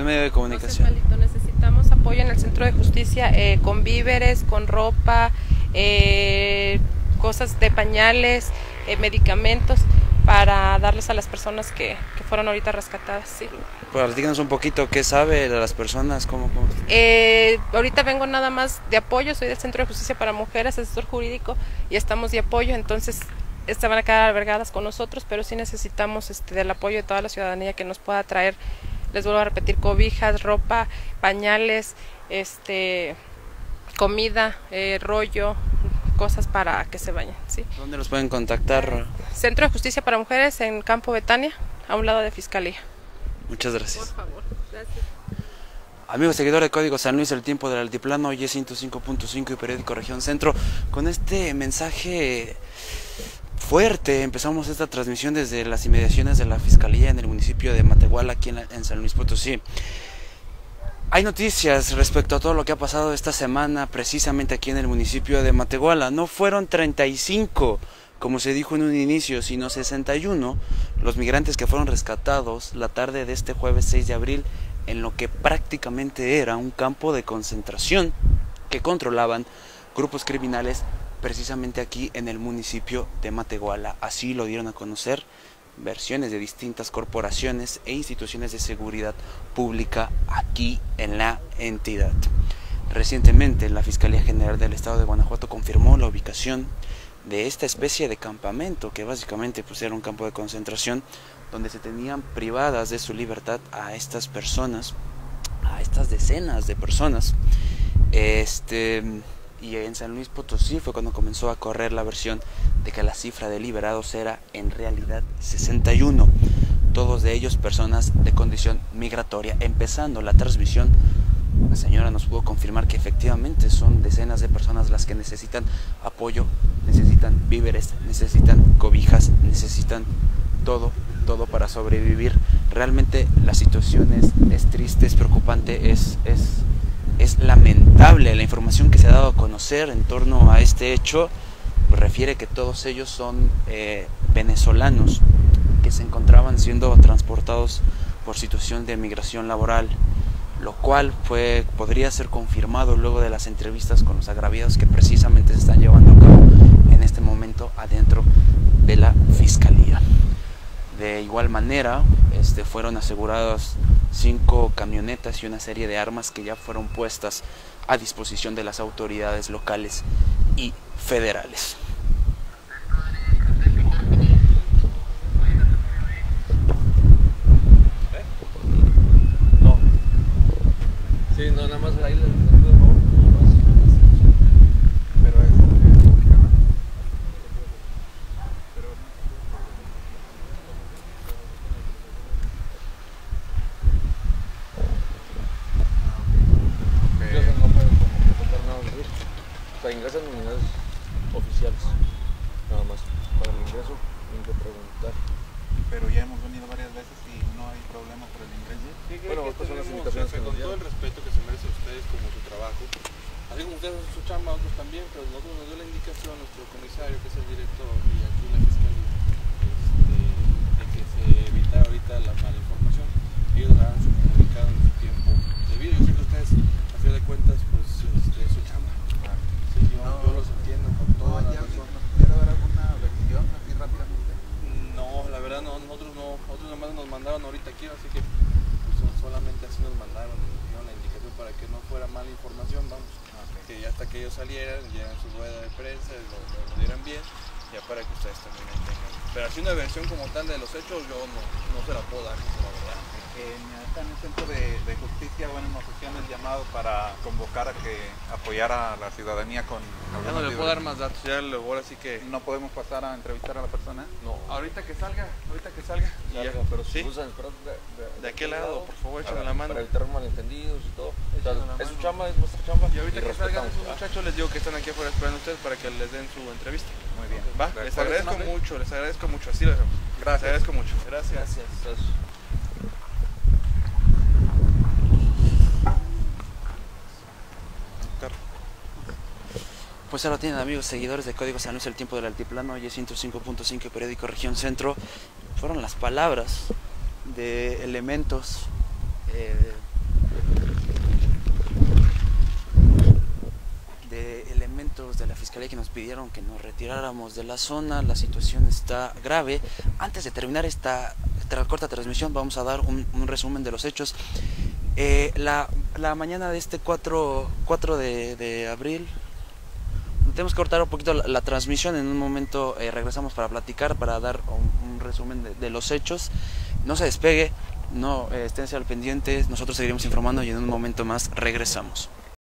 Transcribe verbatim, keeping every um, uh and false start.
medio de comunicación. Entonces, Palito, necesitamos apoyo en el centro de justicia eh, con víveres, con ropa, eh, cosas de pañales, eh, medicamentos para darles a las personas que, que fueron ahorita rescatadas. Sí. Pues díganos un poquito qué sabe de las personas, cómo, cómo... Eh, ahorita vengo nada más de apoyo, soy del Centro de Justicia para Mujeres, asesor jurídico, y estamos de apoyo, entonces este, van a quedar albergadas con nosotros, pero sí necesitamos este, del apoyo de toda la ciudadanía que nos pueda traer, les vuelvo a repetir, cobijas, ropa, pañales, este, comida, eh, rollo, cosas para que se bañen. ¿Sí? ¿Dónde los pueden contactar? Centro de Justicia para Mujeres en Campo Betania, a un lado de Fiscalía. Muchas gracias. Por favor, gracias. Amigos, seguidor de Código San Luis, el tiempo del altiplano, hoy es ciento cinco punto cinco y periódico Región Centro. Con este mensaje fuerte empezamos esta transmisión desde las inmediaciones de la Fiscalía en el municipio de Matehuala, aquí en, la, en San Luis Potosí. Hay noticias respecto a todo lo que ha pasado esta semana precisamente aquí en el municipio de Matehuala. No fueron treinta y cinco, como se dijo en un inicio, sino sesenta y uno los migrantes que fueron rescatados la tarde de este jueves seis de abril en lo que prácticamente era un campo de concentración que controlaban grupos criminales precisamente aquí en el municipio de Matehuala. Así lo dieron a conocer versiones de distintas corporaciones e instituciones de seguridad pública aquí en la entidad. Recientemente la Fiscalía General del Estado de Guanajuato confirmó la ubicación de esta especie de campamento que básicamente pues era un campo de concentración donde se tenían privadas de su libertad a estas personas, a estas decenas de personas. Este, y en San Luis Potosí fue cuando comenzó a correr la versión de que la cifra de liberados era en realidad sesenta y uno, todos de ellos personas de condición migratoria. Empezando la transmisión, la señora nos pudo confirmar que efectivamente son decenas de personas las que necesitan apoyo, necesitan víveres, necesitan cobijas, necesitan todo, todo para sobrevivir. Realmente la situación es, es triste, es preocupante, es, es, es lamentable. La información que se ha dado a conocer en torno a este hecho pues, refiere que todos ellos son eh, venezolanos que se encontraban siendo transportados por situación de migración laboral, lo cual fue, podría ser confirmado luego de las entrevistas con los agraviados que precisamente se están llevando a cabo en este momento adentro de la Fiscalía. De igual manera, este, fueron aseguradas cinco camionetas y una serie de armas que ya fueron puestas a disposición de las autoridades locales y federales. Sí, no, nada más ahí les pero es pero ingresan, no pueden comprar nada de eso. O sea, ingresan unidades oficiales, nada más. Para el ingreso, tienen que preguntar. pero ya hemos venido varias veces y no hay problema por el ingreso. Sí, creo Bueno, que estas son las tenemos, invitaciones o sea, que nos con todo dieron. el respeto que se merece a ustedes como su trabajo, así como ustedes hacen su chamba, nosotros también, pero nosotros nos dio la indicación nuestro comisario, que es el director, y aquí la fiscalía, este, de que se evitara ahorita la mala información. Ellos darán su comunicado en su tiempo debido. Yo sé que ustedes, a fin de cuentas, pues este, su chamba. Sí, yo, No, yo los entiendo con No, toda la ya razón. nos pudiera dar alguna versión así rápidamente. No, la verdad no, nosotros no, nosotros nomás nos mandaron ahorita aquí, así que pues, solamente así nos mandaron, nos dieron la indicación para que no fuera mala información, vamos, Okay. que hasta que ellos salieran, dieran su rueda de prensa, lo, lo, lo dieran bien, ya para que ustedes también la tengan. Pero así una versión como tal de los hechos yo no, no se la puedo dar, la verdad. En, acá en el Centro de, de Justicia, bueno, nos hacían el llamado para convocar a que apoyara a la ciudadanía con Ya no algunos le puedo dar víveres. más datos, ya le ahora sí que... No podemos pasar a entrevistar a la persona. No, ahorita que salga, ahorita que salga. y ya. Claro, pero ¿Sí? si usan esperar de, de, De aquel lado, por favor, échenle la mano. para evitar malentendidos y todo. O sea, Échenle la es su mano. chamba, es nuestra chamba. Y ahorita que salgan respetamos. esos muchachos les digo que están aquí afuera esperando a ustedes para que les den su entrevista. Muy bien. Va, De les acuerdo. agradezco mucho, les agradezco mucho, así lo hacemos. Gracias. Les agradezco mucho. Gracias. Gracias. Gracias. Pues ahora tienen, amigos seguidores de Código San Luis, el tiempo del altiplano, hoy es ciento cinco punto cinco periódico Región Centro. Fueron las palabras de elementos eh, de elementos de la fiscalía que nos pidieron que nos retiráramos de la zona. La situación está grave. Antes de terminar esta, esta corta transmisión, vamos a dar un, un resumen de los hechos. Eh, la, la mañana de este cuatro de, de abril, tenemos que cortar un poquito la, la transmisión. En un momento eh, regresamos para platicar, para dar un, un resumen de, de los hechos. No se despegue, no eh, esténse al pendiente, nosotros seguiremos informando y en un momento más regresamos.